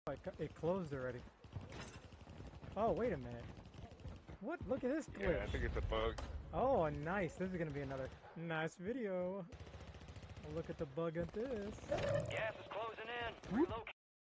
It closed already. Oh, wait a minute. What? Look at this glitch. Yeah, I think it's a bug. Oh, nice. This is going to be another nice video. Look at the bug at this. Gas is closing in. Relocate.